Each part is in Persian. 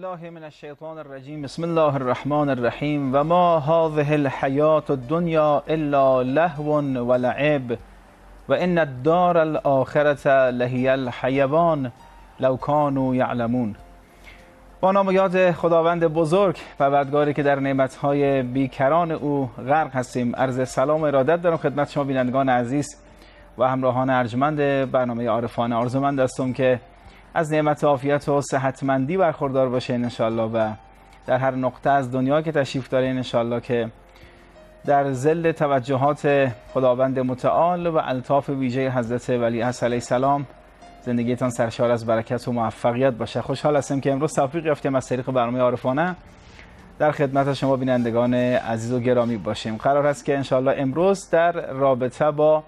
الله من الشیطان الرجیم. بسم الله الرحمن الرحیم. و ما هذه الحیات الدنیا الا لهو و لعب و ان الدار الاخرة لهی الحیوان لو کانوا یعلمون. با نام و یاد خداوند بزرگ پروردگاری که در نعمتهای بیکران او غرق هستیم، عرض سلام و ارادت دارم خدمت شما بینندگان عزیز و همراهان ارجمند برنامه عارفانه. آرزومند هستم که از نعمت عافیت و صحتمندی برخوردار باشین انشالله و در هر نقطه از دنیا که تشریف دارین انشالله که در ظل توجهات خداوند متعال و الطاف ویژه حضرت ولی عصر علیه السلام زندگیتان سرشار از برکت و موفقیت باشه. خوشحال هستم که امروز توفیق یافتیم از طریق برنامه عارفانه در خدمت شما بینندگان عزیز و گرامی باشیم. قرار است که انشالله امروز در رابطه با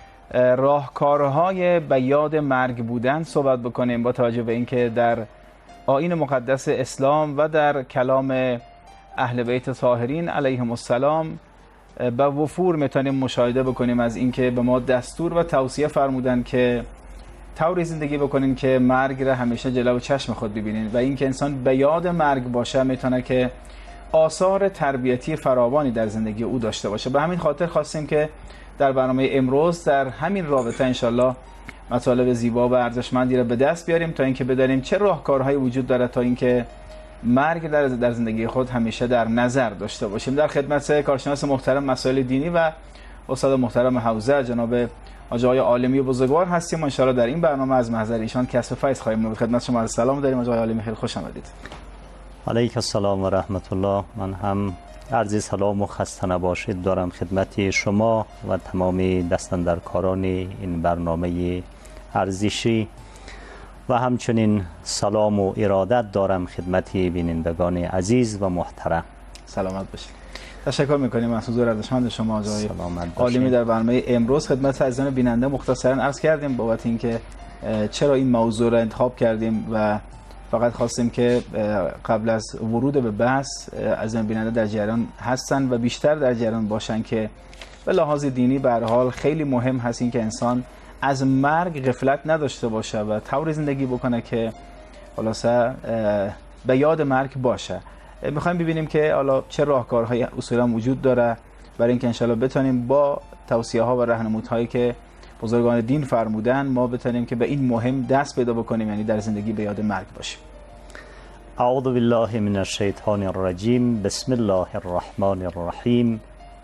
راهکارهای به یاد مرگ بودن صحبت بکنیم، با توجه به اینکه در آیین مقدس اسلام و در کلام اهل بیت طاهرین علیهم السلام به وفور میتونیم مشاهده بکنیم از اینکه به ما دستور و توصیه فرمودن که طوری زندگی بکنین که مرگ را همیشه جلو چشم خود ببینین و اینکه انسان به یاد مرگ باشه میتونه که آثار تربیتی فراوانی در زندگی او داشته باشه. به همین خاطر خواستیم که در برنامه امروز در همین رابطه انشالله مطالب زیبا و ارزشمندی را به دست بیاریم تا اینکه بدانیم چه راهکارهایی وجود داره تا اینکه مرگ در زندگی خود همیشه در نظر داشته باشیم. در خدمت کارشناس محترم مسائل دینی و استاد محترم حوزه جناب آقای عالمی بزرگوار هستیم و انشالله در این برنامه از محضر ایشان کسب فیض خواهیم نمود. خدمت شما سلام داریم آقای عالمی، خیلی خوش آمدید. علیک السلام و رحمت الله. من هم عرض سلام و خسته نباشید دارم خدمت شما و تمامی دستاندرکاران این برنامه ارزشی و همچنین سلام و ارادت دارم خدمت بینندگان عزیز و محترم. سلامت باشید. تشکر میکنیم از حضور ارزشمند شما آقای عالمی در برنامه امروز. خدمت عزیزان بیننده مختصرا عرض کردیم بابت اینکه چرا این موضوع را انتخاب کردیم و فقط خواستیم که قبل از ورود به بحث از بیننده در جریان هستن و بیشتر در جریان باشن که به لحاظ دینی به هر حال خیلی مهم هست این که انسان از مرگ غفلت نداشته باشه و طوری زندگی بکنه که خلاصه به یاد مرگ باشه. میخوایم ببینیم که حالا چه راهکارهای اصولا وجود داره برای اینکه انشالله بتونیم با توصیه ها و راهنمودهایی که بزرگان دین فرمودن ما بتونیم که به این مهم دست پیدا بکنیم، یعنی در زندگی به یاد مرگ باشیم. اعوذ بالله من الشیطان الرجیم. بسم الله الرحمن الرحیم.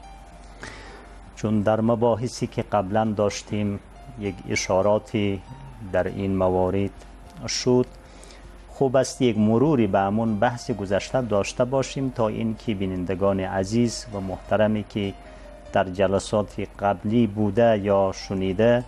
چون در مباحثی که قبلا داشتیم یک اشاراتی در این موارد شد، خوب است یک مروری به همون بحث گذشته داشته باشیم تا این که بینندگان عزیز و محترمی که در جلسات قبلی بوده یا شنیده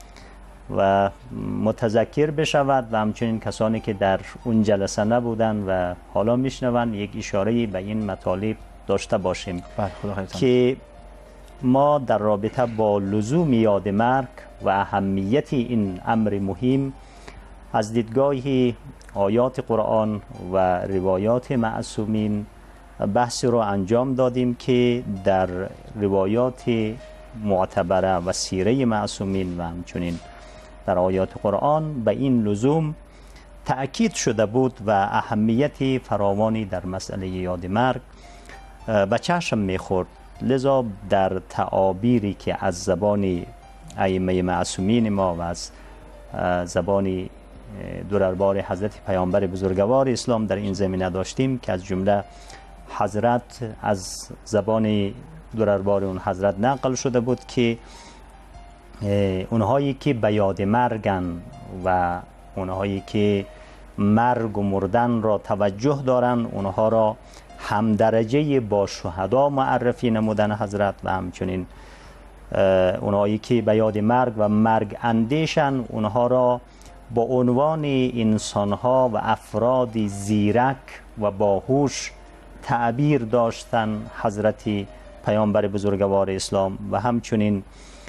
و متذکر بشود و همچنین کسانی که در اون جلسه نبودن و حالا میشنون یک اشاره به این مطالب داشته باشیم که ما در رابطه با لزوم یاد مرگ و اهمیت این امر مهم از دیدگاه آیات قرآن و روایات معصومین بحث رو انجام دادیم که در روایات معتبره و سیره معصومین و همچنین در آیات قرآن به این لزوم تأکید شده بود و اهمیت فراوانی در مسئله یاد مرگ به چشم میخورد. لذا در تعابیری که از زبان ائمه معصومین ما و از زبان دربار حضرت پیامبر بزرگوار اسلام در این زمینه داشتیم که از جمله حضرت از زبان دربار اون حضرت نقل شده بود که اونهایی که به یاد مرگن و اونهایی که مرگ و مردن را توجه دارن اونها را همدرجه با شهدا معرفی نمودن حضرت و همچنین اونهایی که به یاد مرگ و مرگ اندیشن اونها را با عنوان انسانها و افراد زیرک و باهوش تعبیر داشتن حضرت پیامبر بزرگوار اسلام و همچنین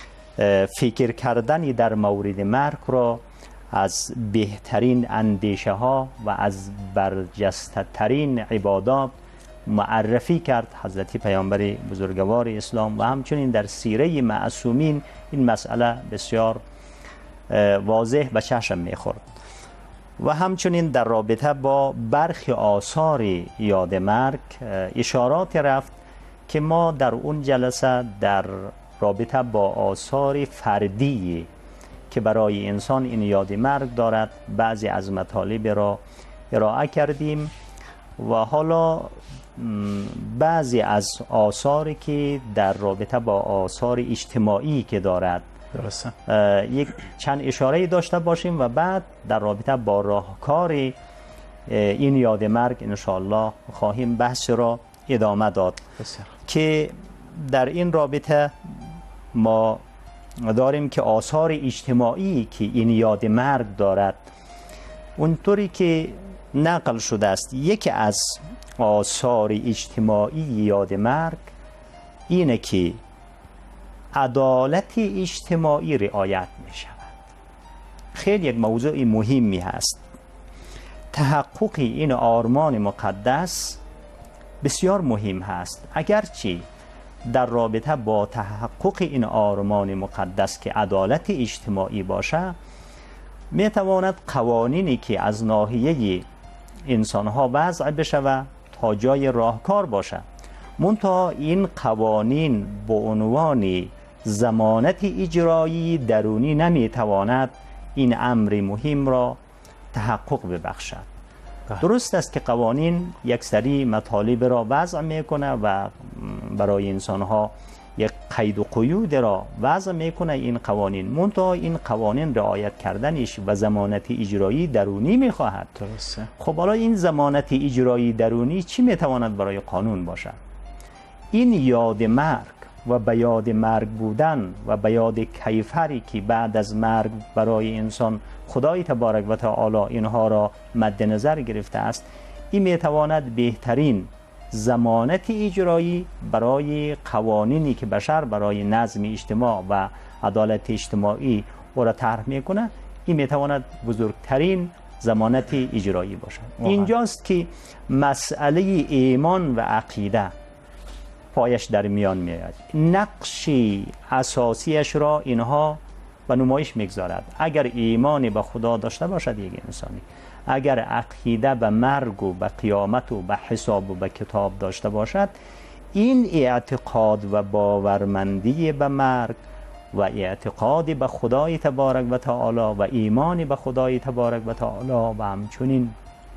فکر کردن در مورد مرگ را از بهترین اندیشه ها و از برجسته ترین عبادات معرفی کرد حضرت پیامبر بزرگوار اسلام و همچنین در سیره معصومین این مسئله بسیار واضح به چشم میخورد. و همچنین در رابطه با برخی آثار یاد مرگ اشارات رفت که ما در اون جلسه در رابطه با آثار فردی که برای انسان این یاد مرگ دارد بعضی از مطالب را ارائه کردیم و حالا بعضی از آثاری که در رابطه با آثار اجتماعی که دارد درسته یک چند اشاره داشته باشیم و بعد در رابطه با راهکار این یاد مرگ انشاءالله خواهیم بحث را ادامه داد. بسیار. که در این رابطه ما داریم که آثار اجتماعی که این یاد مرگ دارد اونطوری که نقل شده است یکی از آثار اجتماعی یاد مرگ اینه که عدالت اجتماعی رعایت می شود. خیلی یک موضوع مهمی هست. تحقق این آرمان مقدس بسیار مهم هست. اگرچه در رابطه با تحقق این آرمان مقدس که عدالت اجتماعی باشه می تواند قوانینی که از ناحیه انسان ها وضع بشه تا جای راهکار باشه، منتها این قوانین به عنوان ضمانت اجرایی درونی نمی تواند این امر مهم را تحقق ببخشد. درست است که قوانین یک سری مطالب را وضع میکنه و برای انسان ها یک قید و قیود را وضع میکنه این قوانین، منتها این قوانین رعایت کردنش و ضمانت اجرایی درونی میخواهد. درسته. خب حالا این ضمانت اجرایی درونی چی میتواند برای قانون باشد؟ این یاد مرگ و به یاد مرگ بودن و به یاد کیفری که بعد از مرگ برای انسان خدای تبارک و تعالی اینها را مد نظر گرفته است، این میتواند بهترین ضمانت اجرایی برای قوانینی که بشر برای نظم اجتماع و عدالت اجتماعی او را طرح میکنه، این میتواند بزرگترین ضمانت اجرایی باشد. اینجاست که مسئله ایمان و عقیده پایش در میان میاد. نقش اساسیش را اینها به نمایش میگذارد. اگر ایمان به خدا داشته باشد یک انسانی، اگر عقیده به مرگ و به قیامت و به حساب و به کتاب داشته باشد، این اعتقاد و باورمندی به مرگ و اعتقاد به خدای تبارک و تعالی و ایمان به خدای تبارک و تعالی و همچنین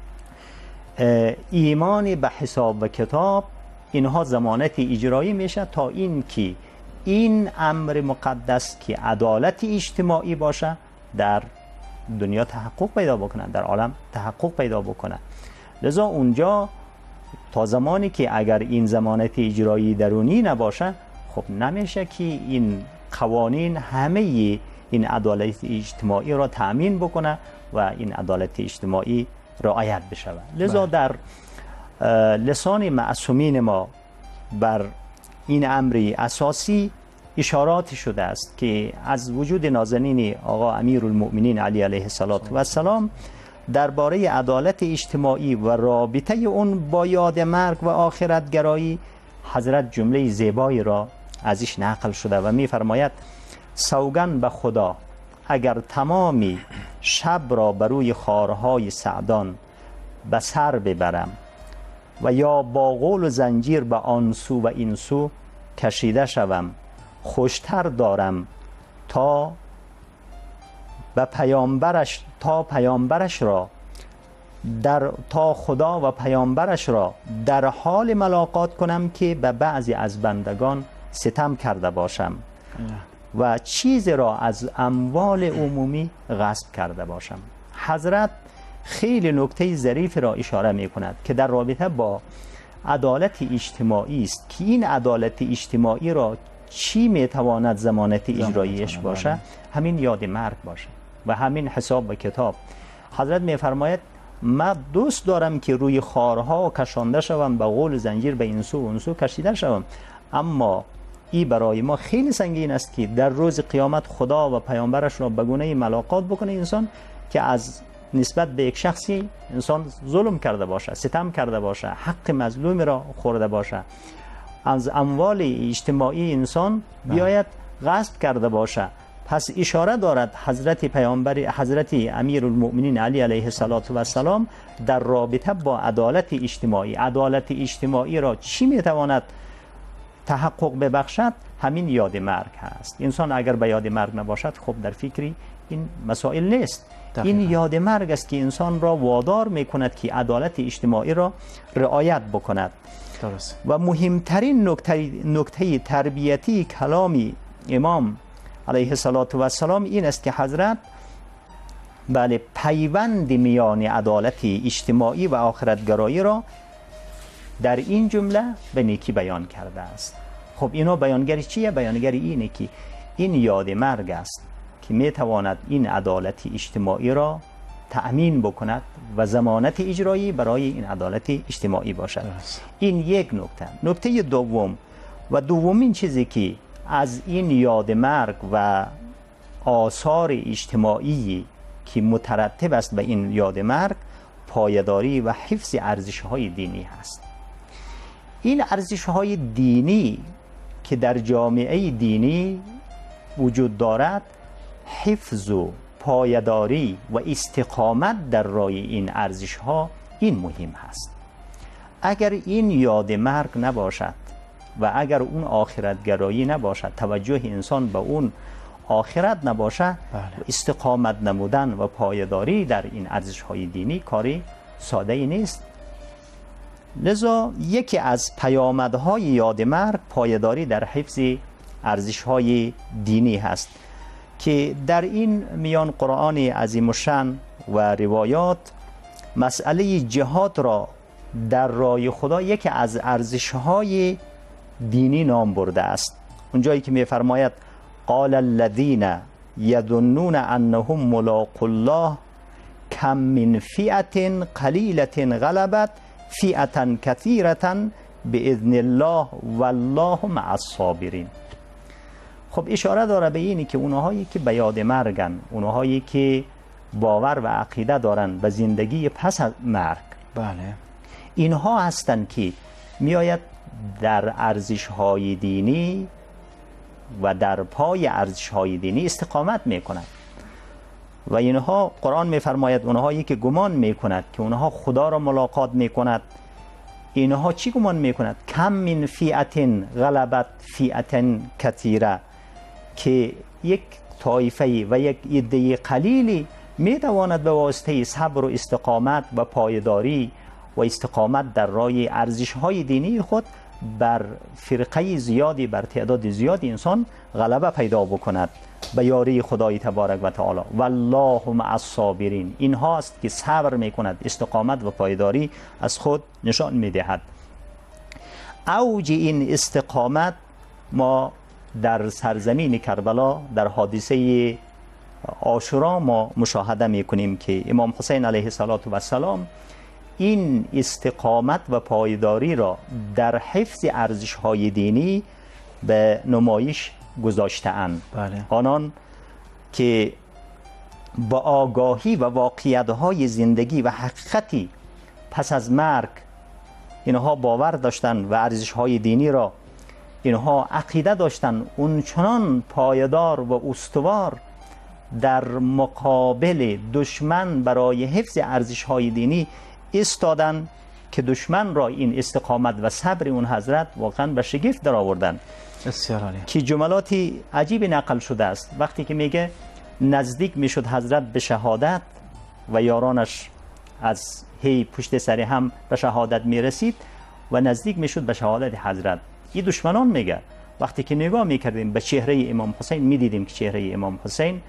ایمان به حساب و کتاب، اینها ضمانت اجرایی میشه تا این که این امر مقدس که عدالت اجتماعی باشه در دنیا تحقق پیدا بکنه، در عالم تحقق پیدا بکنه. لذا اونجا تا زمانی که اگر این ضمانت اجرایی درونی نباشه، خب نمیشه که این قوانین همه این عدالت اجتماعی را تأمین بکنه و این عدالت اجتماعی رعایت بشه. لذا در لسان معصومین ما بر این امر اساسی اشارات شده است که از وجود نازنین آقا امیرالمؤمنین علی علیه السلام درباره عدالت اجتماعی و رابطه اون با یاد مرگ و آخرت گرایی حضرت جمله زیبایی را ازش نقل شده و می‌فرماید: سوگن به خدا اگر تمامی شب را بر روی خارهای سعدان به سر ببرم و یا با قول و زنجیر به آن سو و این سو کشیده شوم، خوشتر دارم تا پیامبرش را تا خدا و پیامبرش را در حال ملاقات کنم که به بعضی از بندگان ستم کرده باشم و چیزی را از اموال عمومی غصب کرده باشم. حضرت خیلی نکته ظریف را اشاره می کند که در رابطه با عدالت اجتماعی است که این عدالت اجتماعی را چی می تواند ضمانت اجراییش باشه؟ همین یاد مرگ باشه و همین حساب و کتاب. حضرت می فرماید من دوست دارم که روی خارها کشانده شوم، به قول زنجیر به این سو و اون سو کشیده شوم، اما این برای ما خیلی سنگین است که در روز قیامت خدا و پیامبرش را به گونه ملاقات بکنه انسان که از نسبت به یک شخصی انسان ظلم کرده باشه، ستم کرده باشه، حق مظلوم را خورده باشه، از اموال اجتماعی انسان بیاید غصب کرده باشه. پس اشاره دارد حضرت امیرالمؤمنین علی علیه السلام در رابطه با عدالت اجتماعی. عدالت اجتماعی را چی میتواند تحقق ببخشد؟ همین یاد مرگ هست. انسان اگر به یاد مرگ نباشد خب در فکری این مسائل نیست. این یاد مرگ است که انسان را وادار میکند که عدالت اجتماعی را رعایت بکند. درست. و مهمترین نکته تربیتی کلام امام علیه السلام این است که حضرت بله پیوند میان عدالت اجتماعی و آخرتگرایی را در این جمله به نیکی بیان کرده است. خب اینا بیانگری چیه؟ بیانگری اینه که این یاد مرگ است که میتواند این عدالت اجتماعی را تأمین بکند و ضمانت اجرایی برای این عدالت اجتماعی باشد. این یک نکته. نکته دومین چیزی که از این یاد مرگ و آثار اجتماعی که مترتب است به این یاد مرگ، پایداری و حفظ ارزش‌های دینی هست. این ارزش‌های دینی که در جامعه دینی وجود دارد، حفظ و پایداری و استقامت در راه این ارزش‌ها این مهم هست. اگر این یاد مرگ نباشد و اگر اون آخرتگرایی نباشد، توجه انسان به اون آخرت نباشد، استقامت نمودن و پایداری در این ارزش‌های دینی کاری ساده نیست. لذا یکی از پیامدهای یاد مرگ پایداری در حفظ ارزش‌های دینی هست که در این میان قرآن عظیم الشأن و روایات مسئله جهاد را در راه خدا یکی از ارزش‌های دینی نام برده است. اونجایی که می‌فرماید قال الذين يظنون انهم ملاقو الله كم من فئة قلیلة غلبت فئة كثيرة باذن الله والله مع الصابرین. خب اشاره داره به اینی که اونهایی که به یاد مرگن، اونهایی که باور و عقیده دارن به زندگی پس از مرگ، بله، اینها هستند که میآید در ارزش‌های دینی و در پای ارزش‌های دینی استقامت میکنند. و اینها قرآن میفرماید اونهایی که گمان میکند که اونها خدا را ملاقات میکند، اینها چی گمان میکند؟ کم من فئة غلبت فئة کثیره، که یک طایفه و یک عده قلیلی میتواند به واسطه صبر و استقامت و پایداری و استقامت در راه ارزش‌های دینی خود بر فرقه زیادی، بر تعداد زیادی انسان غلبه پیدا بکند به یاری خدای تبارک و تعالی. والله مع الصابرین، این هاست که صبر میکند، استقامت و پایداری از خود نشان میدهد. اوج این استقامت ما در سرزمین کربلا در حادثه عاشورا ما مشاهده میکنیم که امام حسین علیه السلام این استقامت و پایداری را در حفظ ارزش‌های دینی به نمایش گذاشته‌اند. بله. آنان که با آگاهی و واقعیت‌های زندگی و حقیقتی پس از مرگ اینها باور داشتن و ارزش‌های دینی را اینها عقیده داشتن، اون چنان پایدار و استوار در مقابل دشمن برای حفظ ارزش‌های دینی ایستادن که دشمن را این استقامت و صبر اون حضرت واقعا به شگفت در آوردن. بسیار عالی. که جملاتی عجیب نقل شده است. وقتی که میگه نزدیک میشد حضرت به شهادت و یارانش از هی پشت سر هم به شهادت میرسید و نزدیک میشد به شهادت حضرت. این دشمنان میگه وقتی که نگاه میکردیم به چهره امام حسین میدیدیم که چهره امام حسین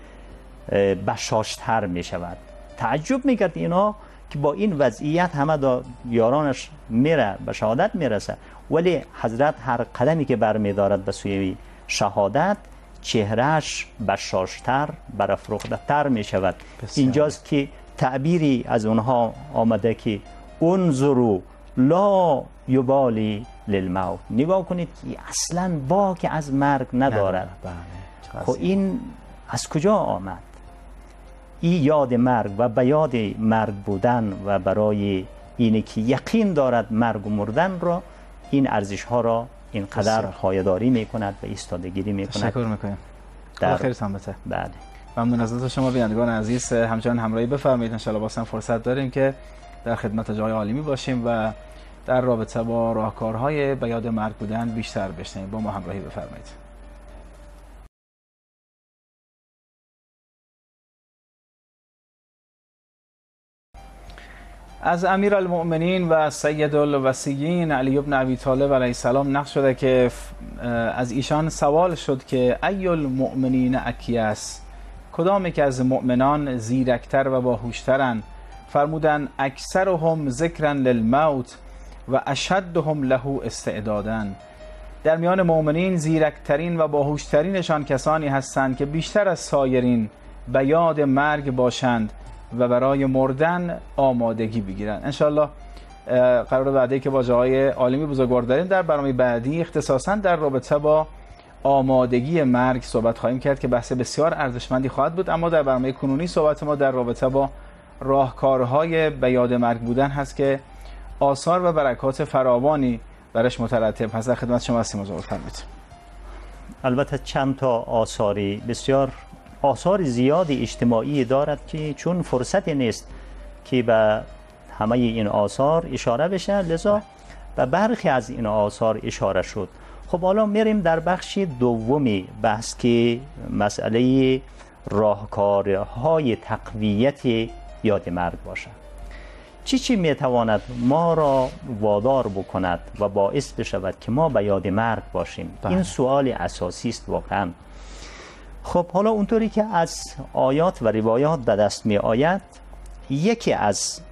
بشاشتر میشود. تعجب میکرد اینا که با این وضعیت همه یارانش میره به شهادت میرسه، ولی حضرت هر قدمی که برمیدارد به سوی شهادت چهرهش بشاشتر برافروخته‌تر میشود. اینجاست که تعبیری از اونها آمده که انظروا لا یبالی للموت، نگاه کنید که اصلا باک از مرگ ندارد. خب این از کجا آمد؟ این یاد مرگ و به یاد مرگ بودن و برای اینه که یقین دارد مرگ و مردن را، این ارزش ها را اینقدر پایداری میکند و ایستادگیری میکند. تشکر میکنم. در خیرتان بده. بله. ممنون از شما بینندگان عزیز، همچنان همراهی بفرمایید. ان شاءالله باز هم فرصت داریم که در خدمت جای عالمی باشیم و در رابطه با راهکارهای به یاد مرگ بودن بیشتر بشنویم. با ما همراهی بفرمایید. از امیرالمؤمنین و سید الوصیین علی بن ابی طالب علیه السلام نقل شده که از ایشان سوال شد که ای المؤمنین اکیس، کدام یک از مؤمنان زیرکتر و باهوشترند؟ فرمودند اکثرهم ذکرا للموت و اشدهم له استعدادا. در میان مؤمنین زیرکترین و باهوشترینشان کسانی هستند که بیشتر از سایرین به یاد مرگ باشند و برای مردن آمادگی بگیرند. انشالله قرار بعدی که با جای عالمی بزرگوار داریم در برنامه بعدی اختصاصا در رابطه با آمادگی مرگ صحبت خواهیم کرد که بحث بسیار ارزشمندی خواهد بود. اما در برنامه کنونی صحبت ما در رابطه با راهکارهای به یاد مرگ بودن هست که آثار و برکات فراوانی برش مترتب هست. در خدمت شما هستیم، مزاحم فرمایید. البته چند تا آثاری بسیار آثار زیادی اجتماعی دارد که چون فرصتی نیست که به همه این آثار اشاره بشه، لذا به برخی از این آثار اشاره شد. خب حالا میریم در بخش دومی بحث که مسئله راهکارهای تقویت یاد مرگ باشه. چی میتواند ما را وادار بکند و باعث بشود که ما به یاد مرگ باشیم؟ این سوال اساسی است واقعا. خب حالا اونطوری که از آیات و روایات به دست می آید، یکی از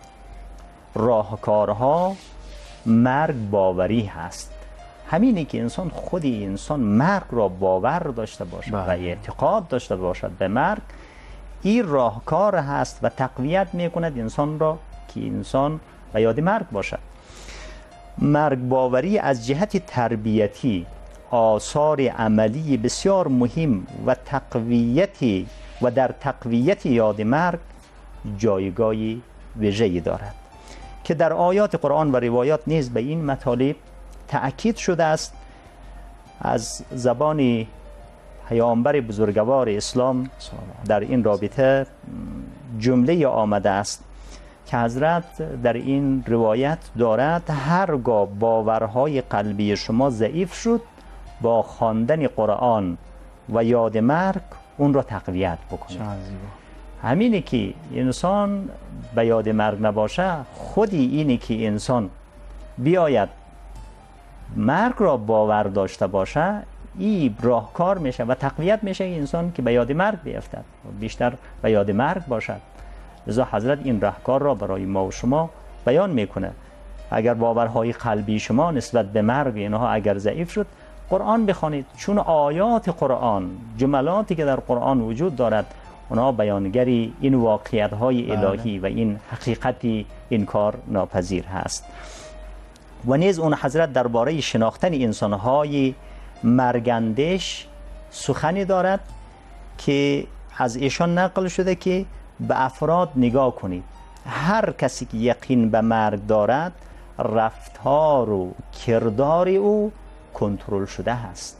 راهکارها مرگ باوری هست. همینه که انسان مرگ را باور داشته باشد و اعتقاد داشته باشد به مرگ. این راهکار هست و تقویت می کند انسان را که انسان به یاد مرگ باشد. مرگ باوری از جهت تربیتی آثار عملی بسیار مهم و در تقویت یاد مرگ جایگاهی ویژه‌ای دارد که در آیات قرآن و روایات نیز به این مطالب تأکید شده است. از زبان پیامبر بزرگوار اسلام در این رابطه جمله آمده است که حضرت در این روایت دارد هرگاه باورهای قلبی شما ضعیف شد، با خواندن قرآن و یاد مرگ اون را تقویت بکنید. همینه که انسان به یاد مرگ نباشه، خودی اینه که انسان بیاید مرگ را باور داشته باشه، این راهکار میشه و تقویت میشه انسان که به یاد مرگ بیفتد و بیشتر به یاد مرگ باشد. لذا حضرت این راهکار را برای ما و شما بیان میکنه. اگر باورهای قلبی شما نسبت به مرگ اینها اگر ضعیف شد، قرآن بخوانید، چون آیات قرآن، جملاتی که در قرآن وجود دارد، اونها بیانگری این واقعیت‌های الهی و این حقیقتی انکار ناپذیر هست. و نیز اون حضرت درباره شناختن انسان‌های مرگندش سخنی دارد که از ایشان نقل شده که به افراد نگاه کنید، هر کسی که یقین به مرگ دارد رفتار و کردار او کنترل شده است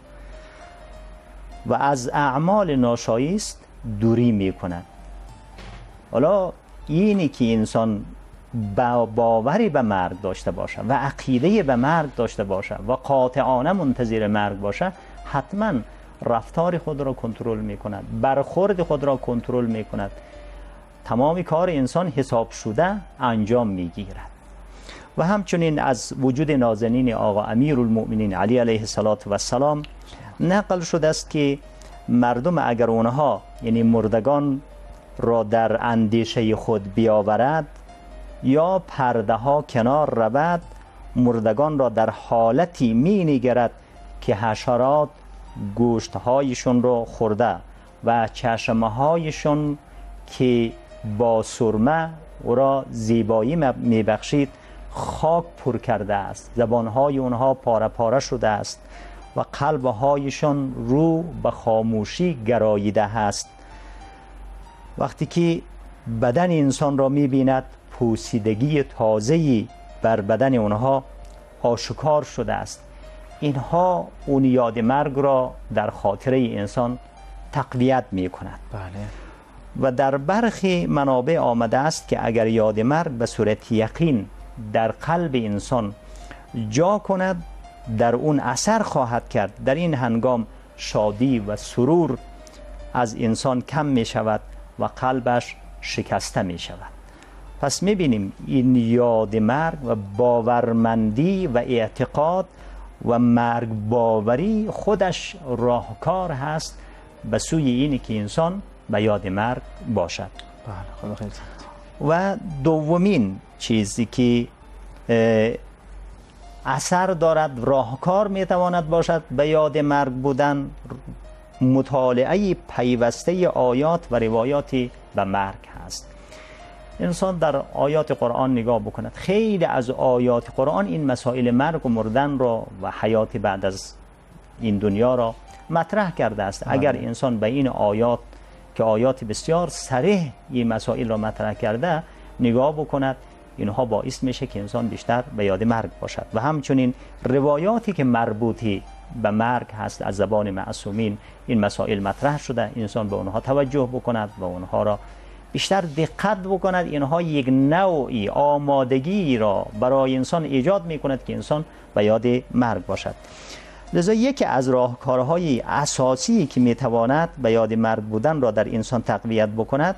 و از اعمال ناشایست دوری می کند. حالا اینی که انسان باوری به مرگ داشته باشه و عقیده به مرگ داشته باشه و قاطعانه منتظر مرگ باشه، حتما رفتار خود را کنترل می کند، برخورد خود را کنترل می کند، تمام کار انسان حساب شده انجام می گیرد. و همچنین از وجود نازنین آقا امیرالمؤمنین علی علیه السلام نقل شده است که مردم اگر اونها یعنی مردگان را در اندیشه خود بیاورد یا پرده ها کنار رود، مردگان را در حالتی می نگرد که حشرات گوشت هایشون را خورده و چشمه هایشون که با سرمه او را زیبایی می بخشید خاک پر کرده است، زبانهای اونها پاره پاره شده است و قلبهایشان رو به خاموشی گراییده است. وقتی که بدن انسان را می‌بیند، پوسیدگی تازه‌ای بر بدن اونها آشکار شده است. اینها اون یاد مرگ را در خاطره انسان تقویت می کند. بله. و در برخی منابع آمده است که اگر یاد مرگ به صورت یقین در قلب انسان جا کند، در اون اثر خواهد کرد. در این هنگام شادی و سرور از انسان کم می شود و قلبش شکسته می شود. پس می بینیم این یاد مرگ و باورمندی و اعتقاد و مرگ باوری خودش راهکار هست به سوی اینی که انسان به یاد مرگ باشد. بله، خدا خیر. و دومین چیزی که اثر دارد، راهکار میتواند باشد به یاد مرگ بودن، مطالعه پیوسته آیات و روایاتی به مرگ هست. انسان در آیات قرآن نگاه بکند، خیلی از آیات قرآن این مسائل مرگ و مردن را و حیات بعد از این دنیا را مطرح کرده است. اگر انسان به این آیات که آیات بسیار صریح این مسائل را مطرح کرده نگاه بکند، اینها باعث میشه که انسان بیشتر به یاد مرگ باشد. و همچنین روایاتی که مربوطی به مرگ هست از زبان معصومین این مسائل مطرح شده، انسان به اونها توجه بکند و اونها را بیشتر دقت بکند. اینها یک نوعی آمادگی را برای انسان ایجاد میکند که انسان به یاد مرگ باشد. لذا یکی از راهکارهای اساسی که میتواند به یاد مرگ بودن را در انسان تقویت بکند،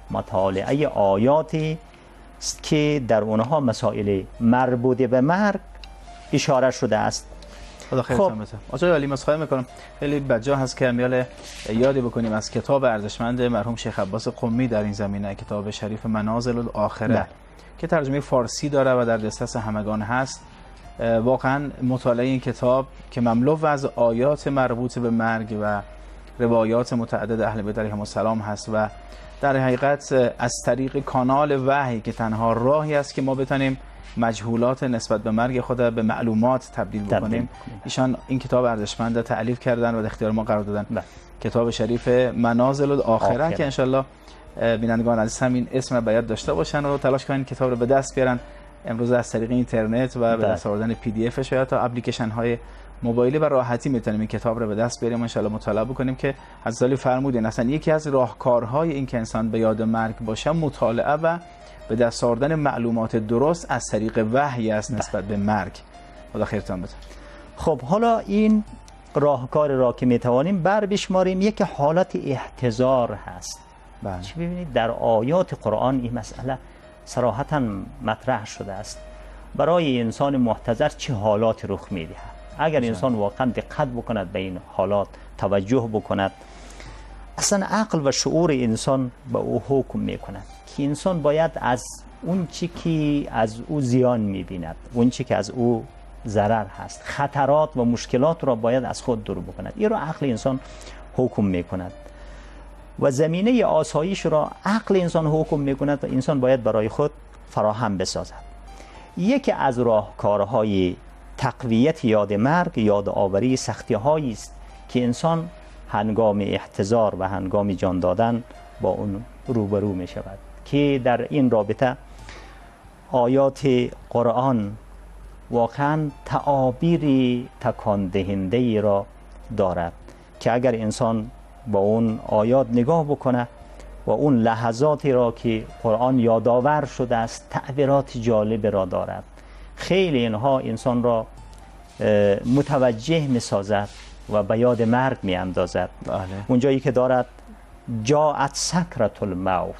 مطالعه آیاتی است که در اونها مسائل مربوط به مرگ اشاره شده است. خدا خیرتون بده. آقای علی مسخره میکنم، خیلی بجا هست که امیال یادی بکنیم از کتاب ارزشمند مرحوم شیخ عباس قمی در این زمینه، کتاب شریف منازل الاخره که ترجمه فارسی داره و در دسترس همگان هست. واقعا مطالعه این کتاب که مملو از آیات مربوط به مرگ و روایات متعدد اهل بیت علیهم السلام هست و در حقیقت از طریق کانال وحی که تنها راهی است که ما بتونیم مجهولات نسبت به مرگ خود به معلومات تبدیل بکنیم. ایشان این کتاب ارزشمند تألیف کردن و در اختیار ما قرار دادن. کتاب شریف منازل الاخره که انشالله بینندگان عزیز همین اسم رو باید داشته باشن و تلاش کنن کتاب رو به دست بیارن. امروز از طریق اینترنت و به دست آوردن PDF یا تا اپلیکیشن های موبایلی و راحتی میتونیم این کتاب رو به دست بیاریم، ان شاءالله مطالعه بکنیم که حضرت فرمودین اصلا یکی از راهکارهای این که انسان به یاد مرگ باشه مطالعه و به دست آوردن معلومات درست از طریق وحی است نسبت به مرگ. خدا خیرتون بده. خب حالا این راهکار را که میتوانیم بر بشماریم، یک حالت احتضار هست. چه ببینید در آیات قرآن این مسئله صراحتاً مطرح شده است. برای انسان محتضر چه حالات رخ میدهد؟ اگر انسان واقعا دقت بکند به این حالات، توجه بکند، اصلا عقل و شعور انسان به او حکم میکند که انسان باید از اون چی که از او زیان میبیند، اون چی که از او ضرر هست، خطرات و مشکلات را باید از خود دور بکند. این را عقل انسان حکم میکند و زمینه آسایش را عقل انسان حکم میکند و انسان باید برای خود فراهم بسازد. یکی از راهکارهای تقویت یاد مرگ یادآوری سختی‌هایی است که انسان هنگام احتضار و هنگام جان دادن با اون روبرو می شود، که در این رابطه آیات قرآن واقعا تعابیر تکان دهنده ای را دارد که اگر انسان با اون آیات نگاه بکنه و اون لحظاتی را که قرآن یادآور شده است تعبیرات جالب را دارد، خیلی اینها انسان را متوجه می سازد و به یاد مرگ می اندازد. اونجایی که دارد جاءت سکرة الموت،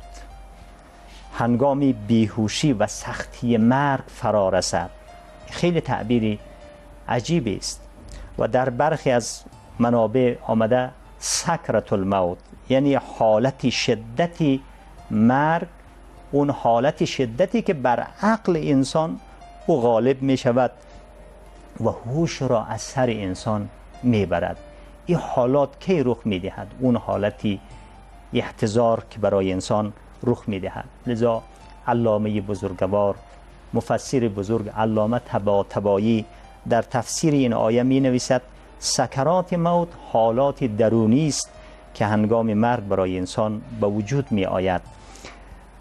هنگامی بیهوشی و سختی مرگ فرا رسد، خیلی تعبیری عجیبی است. و در برخی از منابع آمده سکرة الموت یعنی حالت شدتی مرگ، اون حالت شدتی که بر عقل انسان او غالب می شود و هوش را از سر انسان می برد. این حالات کی رخ می دهد؟ اون حالتی احتضار که برای انسان رخ می دهد. لذا علامه بزرگوار مفسر بزرگ علامه طباطبایی در تفسیر این آیه می نویسد سکرات موت حالات درونی است که هنگام مرگ برای انسان به وجود می آید.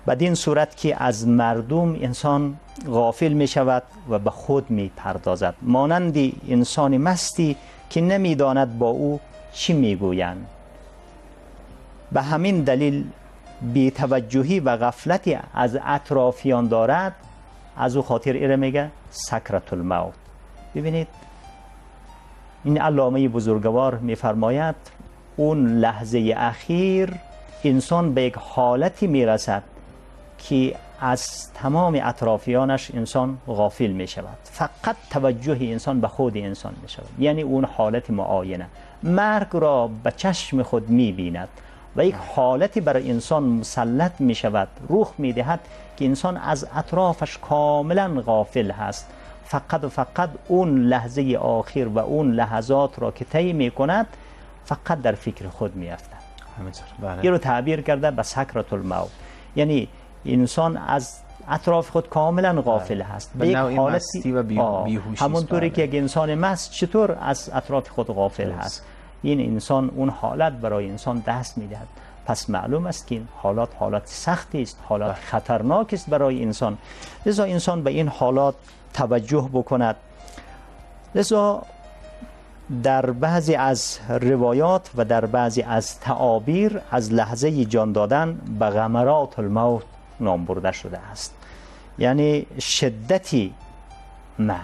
بدین صورت که از مردم انسان غافل می شود و به خود می پردازد، مانند انسان مستی که نمی داند با او چی می گویند. به همین دلیل بی‌توجهی و غفلتی از اطرافیان دارد، از او خاطر ایره میگه سکرت الموت. ببینید این علامه بزرگوار میفرماید اون لحظه اخیر انسان به یک حالتی میرسد که از تمام اطرافیانش انسان غافل می شود، فقط توجه انسان به خود انسان می شود. یعنی اون حالت معاینه مرگ را به چشم خود می بیند و یک حالتی برای انسان مسلط می شود، رخ می دهد که انسان از اطرافش کاملا غافل هست، فقط و فقط اون لحظه آخر و اون لحظات را که طی می کند فقط در فکر خود می افتد. این رو تعبیر کرده به سکرت الموت، یعنی انسان از اطراف خود کاملا غافل هست، به یک حالتی و بیهوشی، همونطوری که یک انسان مست چطور از اطراف خود غافل هست، این انسان اون حالت برای انسان دست میدهد. پس معلوم است که این حالات سختی است، حالات خطرناک است برای انسان، لذا انسان به این حالات توجه بکند. لذا در بعضی از روایات و در بعضی از تعابیر از لحظه جان دادن به غمرات الموت نام برده شده است، یعنی شدتی مرگ.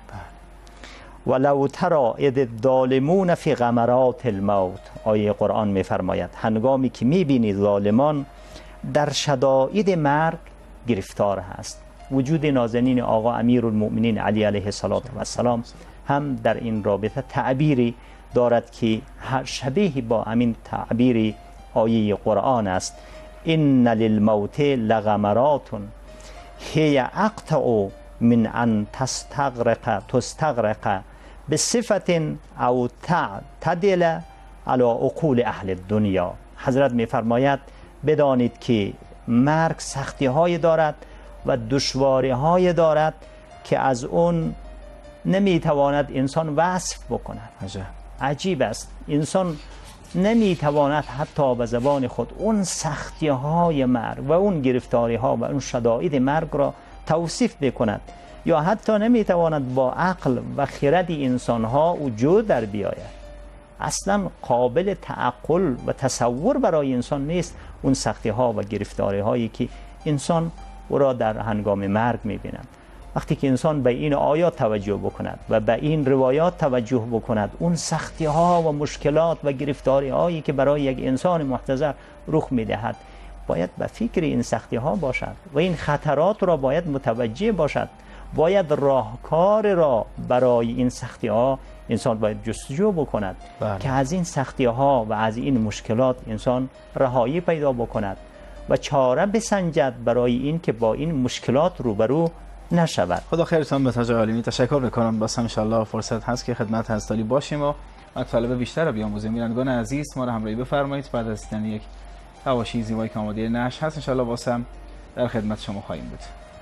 ولو تری اذ الظالمون فی غمرات الموت، آیه قرآن میفرماید هنگامی که میبینی ظالمان در شدائد مرگ گرفتار هست. وجود نازنین آقا امیرالمؤمنین علی علیه السلام هم در این رابطه تعبیری دارد که شبیه با همین تعبیر آیه قرآن است. ان للموت لغمرات هی اقطع من ان تستغرق بصفة او تعتدل علی عقول اهل الدنیا. حضرت میفرماید بدانید که مرگ سختی های دارد و دشواری های دارد که از اون نمیتواند انسان وصف بکند. عجیب است، انسان نمیتواند حتی به زبان خود اون سختی های مرگ و اون گرفتاری ها و اون شدائد مرگ را توصیف بکند، یا حتی نمیتواند با عقل و خرد انسان ها وجود در بیاید. اصلا قابل تعقل و تصور برای انسان نیست اون سختی ها و گرفتاری هایی که انسان او را در هنگام مرگ میبیند. وقتی که انسان به این آیات توجه بکند و به این روایات توجه بکند، اون سختی ها و مشکلات و گرفتاری هایی که برای یک انسان محتضر رخ میدهد، باید به فکر این سختی ها باشد و این خطرات را باید متوجه باشد. باید راهکار را برای این سختی ها انسان باید جستجو بکند که از این سختی ها و از این مشکلات انسان رهایی پیدا بکند و چاره بسنجد برای این که با این مشکلات روبرو نشود. خدا خیرتان به تاج عالمی. تشکر میکنم. باز هم ان شاء الله فرصت هست که خدمت حضرت باشیم و مطالب بیشتر رو بیاموزیم. بینندگان عزیز ما رو همراهی بفرمایید. بعد از دیدن یک حواشی زیبایی که آماده نشر هست ان شاء الله باز هم در خدمت شما خواهیم بود.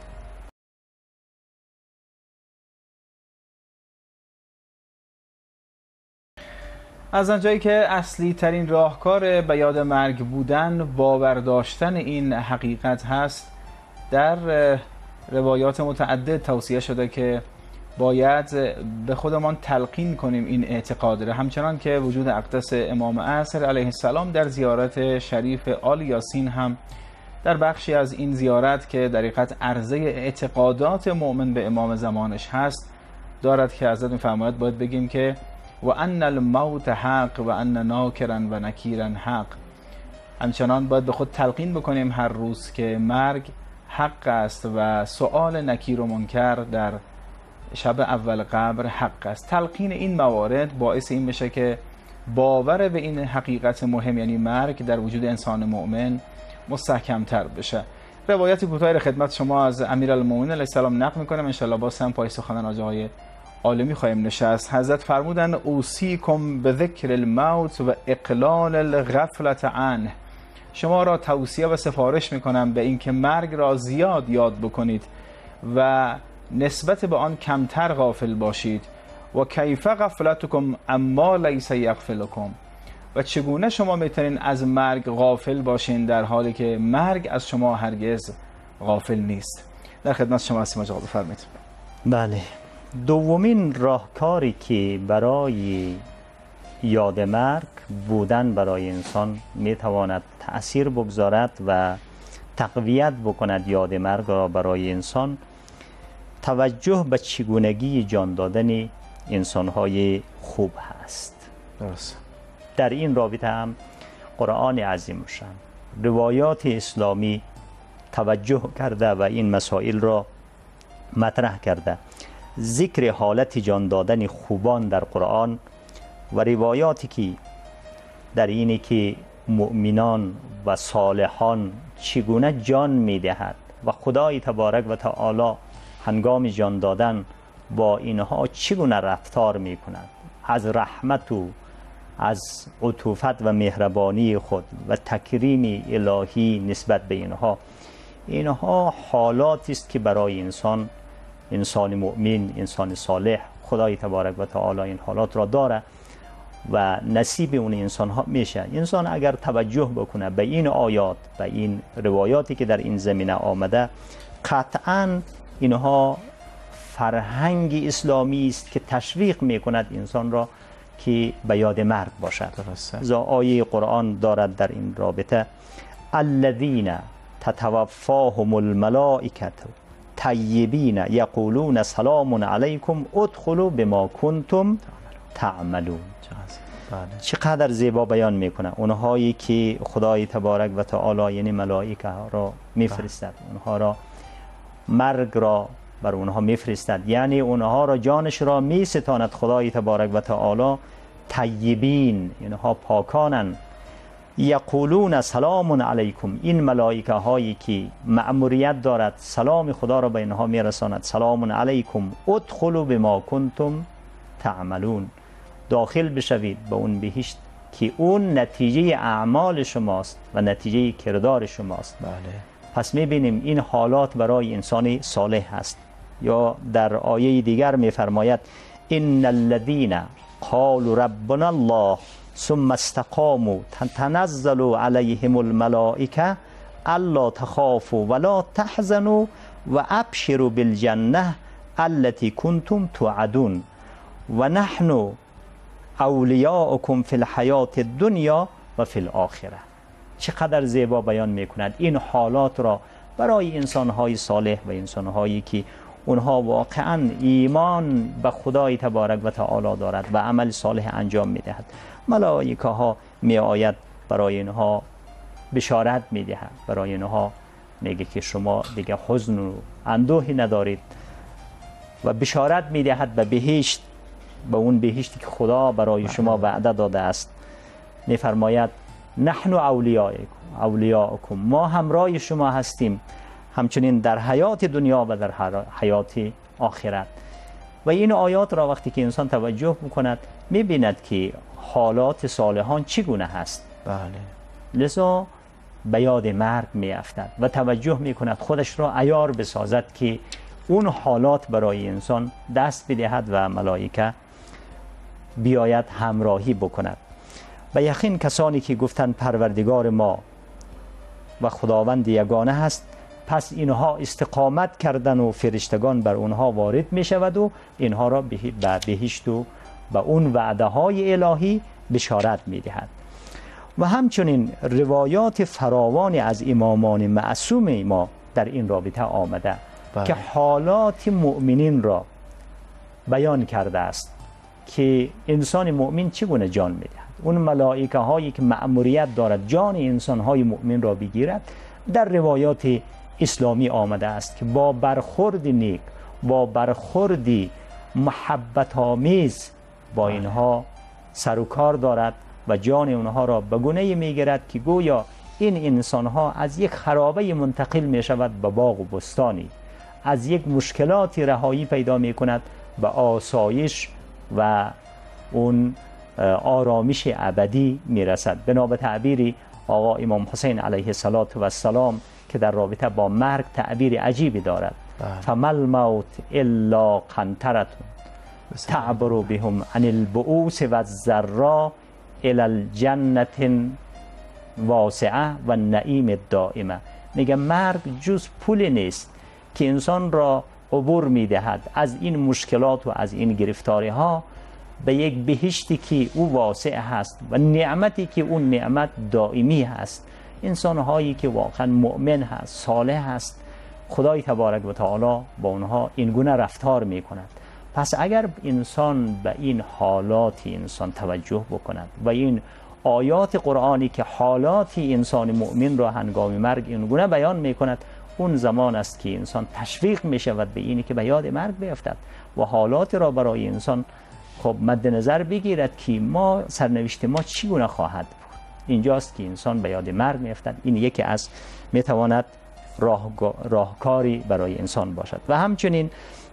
از آنجایی که اصلی ترین راهکار به یاد مرگ بودن باور داشتن این حقیقت هست، در روایات متعدد توصیه شده که باید به خودمان تلقین کنیم این اعتقاد را، همچنان که وجود اقدس امام عصر علیه السلام در زیارت شریف آل یاسین هم در بخشی از این زیارت که در حقیقت عرضه اعتقادات مؤمن به امام زمانش هست دارد که حضرت می‌فرماید باید بگیم که و ان الموت حق و ان ناکرا و نکیرا حق. همچنان باید به خود تلقین بکنیم هر روز که مرگ حق است و سؤال نکیر و منکر در شب اول قبر حق است. تلقین این موارد باعث این بشه که باور به این حقیقت مهم یعنی مرگ در وجود انسان مؤمن مستحکم‌تر بشه. روایت کوتاهی خدمت شما از امیرالمومنین علیه السلام نقل می‌کنم، ان شاءالله باز هم پای سخنان آقای عالمی خواهیم نشست. حضرت فرمودن اوصیکم به ذکر الموت و اقلال الغفلة عنه. شما را توصیه و سفارش میکنم به اینکه مرگ را زیاد یاد بکنید و نسبت به آن کمتر غافل باشید. و کیف غفلتکم اما لیس یغفلکم، و چگونه شما میتونین از مرگ غافل باشین در حالی که مرگ از شما هرگز غافل نیست؟ در خدمت شما هستیم آقا، بفرمایید. بله، دومین راهکاری که برای یاد مرگ بودن برای انسان میتواند تأثیر بگذارد و تقویت بکند یاد مرگ را برای انسان، توجه به چگونگی جان دادن انسان‌های خوب هست. درست. در این رابطه هم قرآن عظیم شان، روایات اسلامی توجه کرده و این مسائل را مطرح کرده. ذکر حالت جان دادن خوبان در قرآن و روایاتی که در اینی که مؤمنان و صالحان چگونه جان میدهد و خدای تبارک و تعالی هنگام جان دادن با اینها چگونه رفتار میکند، از رحمت و از عطوفت و مهربانی خود و تکریم الهی نسبت به اینها حالاتی است که برای انسان مؤمن، انسان صالح، خدای تبارک و تعالی این حالات را داره و نصیب اون انسان ها میشه. انسان اگر توجه بکنه به این آیات، به این روایاتی که در این زمینه آمده، قطعاً اینها فرهنگ اسلامی است که تشویق میکند انسان را که به یاد مرگ باشد. زا آیه قرآن دارد در این رابطه: الذین تتوفاهم الملائکه طیبین یقولون سلام علیکم ادخلوا بما کنتم تعملون. چقدر زیبا بیان میکنه اونهایی که خدای تبارک و تعالی یعنی ملائکه را میفرستد، اونها را مرگ را بر اونها میفرستد، یعنی اونها را جانش را میستاند خدای تبارک و تعالی. طیبین، اینها پاکانن. یقولون سلام علیکم، این ملائکه هایی که مأموریت دارد سلام خدا را به اینها میرساند. سلام علیکم ادخلوا بما کنتم تعملون، داخل بشوید به اون بهشت که اون نتیجه اعمال شماست و نتیجه کردار شماست. بله. پس میبینیم این حالات برای انسان صالح هست. یا در آیه دیگر میفرماید: ان الذين قالوا ربنا الله ثم استقاموا تنزل عليهم الملائكه الا تخافوا ولا تحزنوا وابشروا بالجنه التي كنتم توعدون ونحن اولیاؤکم فی الحیات الدنیا و فی الاخره. چقدر زیبا بیان میکند این حالات را برای انسانهای صالح و انسانهایی که اونها واقعا ایمان به خدای تبارک و تعالی دارد و عمل صالح انجام میدهد. ملائکه ها می آید برای اینها بشارت میدهد، برای اینها میگه که شما دیگه حزن و اندوهی ندارید و بشارت میدهد به بهشت، به اون بهشتی که خدا برای شما وعده داده است. میفرماید: نحن اولیاءکم، ما همراه شما هستیم، همچنین در حیات دنیا و در حیات آخرت. و این آیات را وقتی که انسان توجه میکند میبیند که حالات صالحان چگونه هست. بله. لذا به یاد مرگ میافتد و توجه میکند خودش را عیار بسازد که اون حالات برای انسان دست بدهد و ملائکه بیاید همراهی بکند. و یقین کسانی که گفتن پروردگار ما و خداوند یگانه هست، پس اینها استقامت کردن و فرشتگان بر اونها وارد می شود و اینها را به بهشت و به اون وعده های الهی بشارت می دهد. و همچنین روایات فراوانی از امامان معصوم ما در این رابطه آمده که حالات مؤمنین را بیان کرده است که انسان مؤمن چگونه جان میدهد. اون ملائکه هایی که مأموریت دارد جان انسان های مؤمن را بگیرد در روایات اسلامی آمده است که با برخورد نیک، با برخورد محبت آمیز با اینها سر و کار دارد و جان اونها را به گونه‌ای میگیرد که گویا این انسان ها از یک خرابه منتقل می شود به باغ و بستانی، از یک مشکلاتی رهایی پیدا می کند به آسایش و اون آرامش ابدی می رسد. بنا به تعبیری آقا امام حسین علیه السلام که در رابطه با مرگ تعبیر عجیبی دارد: فما الموت الا قنطره تعبر بهم عن البؤوس و الذرا الى الجنة واسعه و نعیم دائمه. میگه مرگ جز پول نیست که انسان را عبور میدهد از این مشکلات و از این گرفتاری ها به یک بهشتی که او واسع هست و نعمتی که اون نعمت دائمی هست. انسان هایی که واقعا مؤمن هست، صالح هست، خدای تبارک و تعالی با اونها این گونه رفتار میکند. پس اگر انسان به این حالات انسان توجه بکند و این آیات قرآنی که حالات انسان مؤمن را هنگام مرگ این گونه بیان میکند، اون زمان است که انسان تشویق میشود به اینی که به یاد مرگ بیفتد و حالات را برای انسان خب مد نظر بگیرد که ما سرنوشت ما چگونه خواهد بود. اینجاست که انسان به یاد مرگ میفتد. این یکی از میتواند راهکاری برای انسان باشد. و همچنین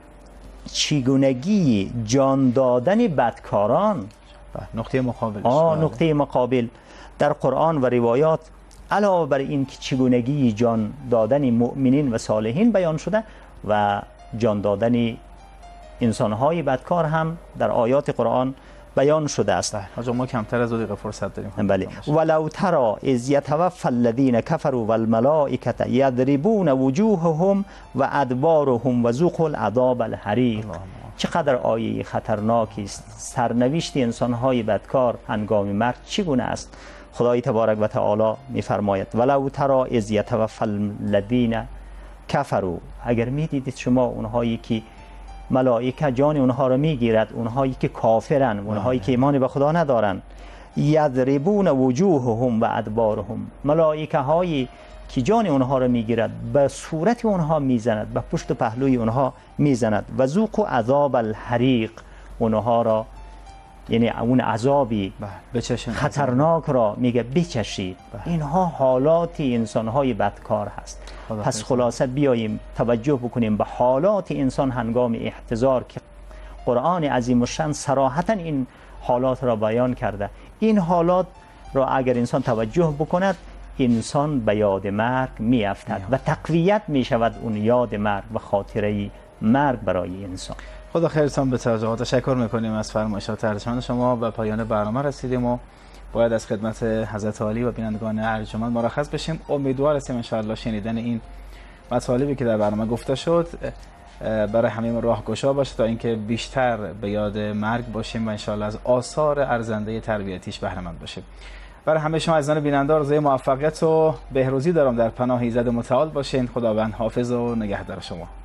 چگونگی جان دادن بدکاران، نقطه مقابل نقطه مقابل در قرآن و روایات علاوه بر این که چگونگی جان دادن مؤمنین و صالحین بیان شده و جان دادن انسان‌های بدکار هم در آیات قرآن بیان شده است. حاجی ما کمتر از 2 دقیقه فرصت داریم. بله. ولو ترى اذ يتوفى الذين كفروا والملائكه يضربون وجوههم و ادبارهم و ذوقوا العذاب الحریق. چقدر آیه خطرناکی است. سرنوشت انسان‌های بدکار هنگام مرگ چگونه است؟ خدای تبارک و تعالی می‌فرماید ولو ترى اذ يتوفى الذين كفروا. اگر می‌دیدید شما اونهایی که ملائکه جان اونها را میگیرد، اونهایی که کافرن، اونهایی که ایمان به خدا ندارن، یضربون وجوههم و ادبارهم، ملائکه هایی که جان اونها را میگیرد به صورت اونها میزند، به پشت و پهلوی اونها میزند و ذوقوا عذاب الحریق، اونها را یعنی اون عذابی خطرناک را میگه بچشید. اینها حالات انسان‌های بدکار هست. پس خلاصه بیاییم توجه بکنیم به حالات انسان هنگام احتضار که قرآن عظیم الشأن صراحتا این حالات را بیان کرده. این حالات را اگر انسان توجه بکند، انسان به یاد مرگ میافتد و تقویت میشود اون یاد مرگ و خاطره مرگ برای انسان. خدا خیرتان بتوجه. تشکر میکنیم از فرمایشات ارجمند شما. به پایان برنامه رسیدیم و باید از خدمت حضرت عالی و بینندگان ارجمند مرخص بشیم. امیدوار هستیم ان شاءالله شنیدن این مطالبی که در برنامه گفته شد برای همه ما راهگشا باشه تا اینکه بیشتر به یاد مرگ باشیم و ان شاءالله از آثار ارزنده تربیتیش بهره مند باشیم. برای همه شما عزیزان بیننده آرزوی موفقیت و بهروزی دارم. در پناه ایزد متعال باشین. خداوند حافظ و نگهدار شما.